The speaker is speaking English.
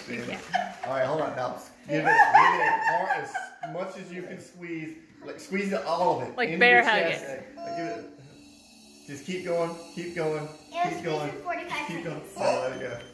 Stand. Yeah. All right, hold on now. Give it as much as you can squeeze. Like squeeze all of it. Like into bear your hug chest. it. Like, just keep going, keep going, keep going. For 45 Keep going. seconds. Oh, there you go.